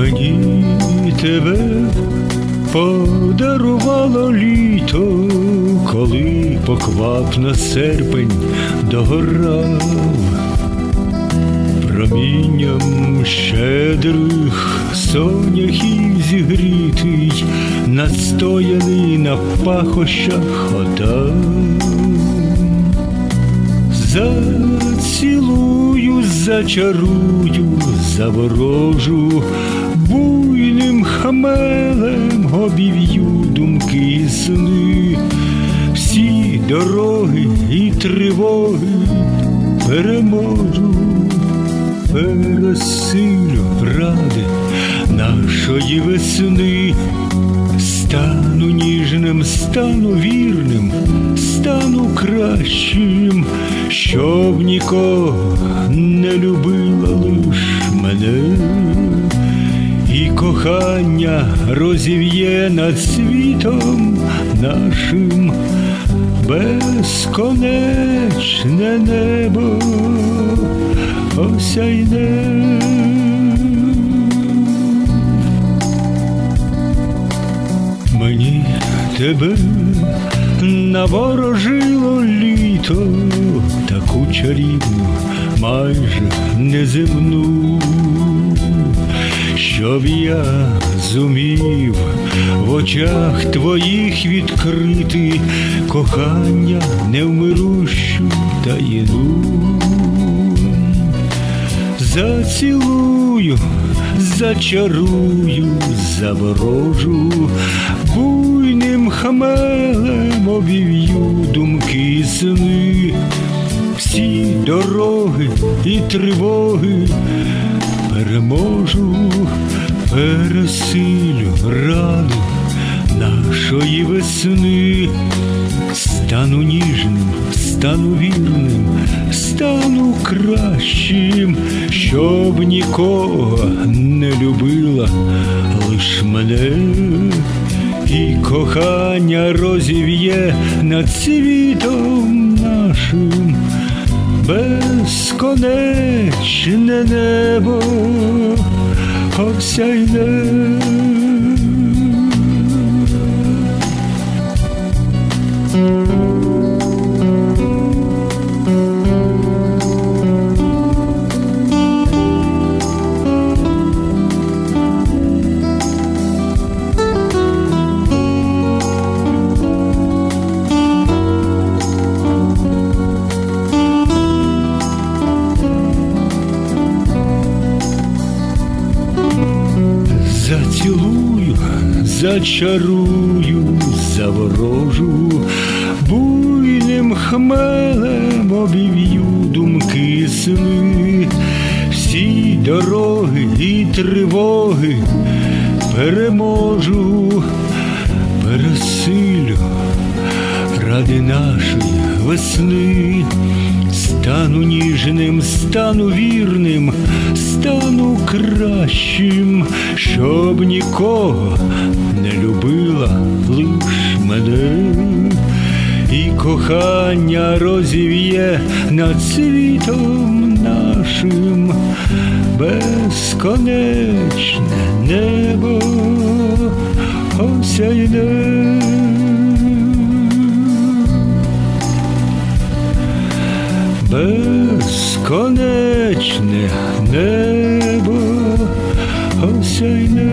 Мені тебе подарувало літо, коли поквапно серпень догорав. Промінням щедрих соняхів зігрітий, настояний на пахощах отам. Зацілую, зачарую, заворожу, буйним хмелем обів'ю думки і сни. Всі дороги і тривоги переможу, пересилю ради нашої весни. Стану ніжним, стану вірним, стану кращим, щоб нікого не любила лиш мене. І кохання розів'є над світом нашим безконечне небо осяйне. Мені тебе наворожило літо, таку чарівну, майже неземну, щоб я зумів в очах твоїх відкрити кохання невмирущу таїну. Зацілую, зачарую, заворожу, буйним хмелем обів'ю думки і сни. Всі дороги і тривоги переможу, пересилю раду нашої весни. Стану ніжним, стану вірним, стану кращим, щоб нікого не любила лиш мене. І кохання розів'є над світом нашим безконечне небо осяйне. Зацілую, зачарую, заворожу, буйним хмелем обів'ю думки і сни. Всі дороги і тривоги переможу, пересилю ради нашої весни. Стану ніжним, стану вірним, стану кращим, щоб нікого не любила лиш мене. І кохання розів'є над світом нашим безконечне небо осяйне. Безконечне небо осяйне.